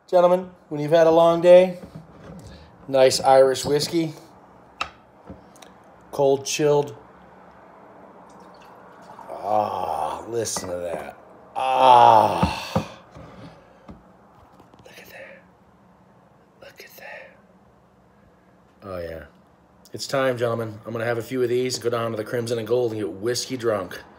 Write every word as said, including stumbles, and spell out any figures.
Gentlemen, when you've had a long day, nice Irish whiskey, cold chilled. Ah, listen to that. Ah. Look at that. Look at that. Oh, yeah. It's time, gentlemen. I'm going to have a few of these, go down to the Crimson and Gold and get whiskey drunk.